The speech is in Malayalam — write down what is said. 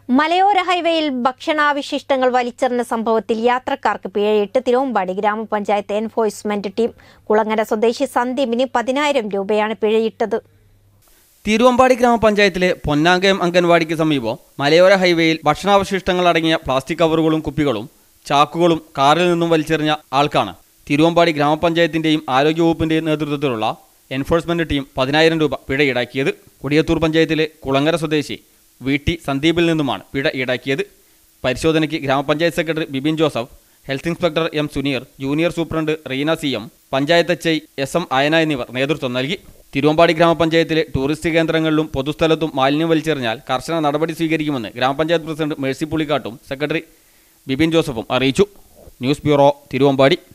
മലയോര ഹൈവേയിൽ ഭക്ഷണാവശിഷ്ടങ്ങൾ വലിച്ചെറിഞ്ഞ സംഭവത്തിൽ യാത്രക്കാർക്ക് പിഴയിട്ട് തിരുവമ്പാടി ഗ്രാമപഞ്ചായത്ത് എൻഫോഴ്സ്മെന്റ് ടീം. കുളങ്ങര സ്വദേശി സന്ദീപിന് 10,000 രൂപയാണ് പിഴയിട്ടത്. തിരുവമ്പാടി ഗ്രാമപഞ്ചായത്തിലെ പൊന്നാങ്കയം അംഗൻവാടിക്ക് സമീപം മലയോര ഹൈവേയിൽ ഭക്ഷണാവശിഷ്ടങ്ങൾ അടങ്ങിയ പ്ലാസ്റ്റിക് കവറുകളും കുപ്പികളും ചാക്കുകളും കാറിൽ നിന്നും വലിച്ചെറിഞ്ഞ ആൾക്കാണ് തിരുവമ്പാടി ഗ്രാമപഞ്ചായത്തിന്റെയും ആരോഗ്യവകുപ്പിന്റെയും നേതൃത്വത്തിലുള്ള എൻഫോഴ്സ്മെന്റ് ടീം 10,000 രൂപ പിഴ ഈടാക്കിയത്. കൊടിയത്തൂർ പഞ്ചായത്തിലെ കുളങ്ങര സ്വദേശി വീട്ടി സന്ദീപിൽ നിന്നുമാണ് പിഴ ഈടാക്കിയത്. പരിശോധനയ്ക്ക് ഗ്രാമപഞ്ചായത്ത് secretary Bibin Joseph, health inspector M Suneer, junior superintendent Reena CM, panchayat HI SM Ayana എന്നിവർ നേതൃത്വം നൽകി. തിരുവമ്പാടി ഗ്രാമപഞ്ചായത്തിലെ ടൂറിസ്റ്റ് കേന്ദ്രങ്ങളിലും പൊതുസ്ഥലത്തും മാലിന്യം വലിച്ചെറിഞ്ഞാൽ കർശന നടപടി സ്വീകരിക്കുമെന്ന് ഗ്രാമപഞ്ചായത്ത് പ്രസിഡന്റ് മേഴ്സി പുളിക്കാട്ടും സെക്രട്ടറി ബിബിൻ ജോസഫും അറിയിച്ചു. News bureau, Thiruvambady.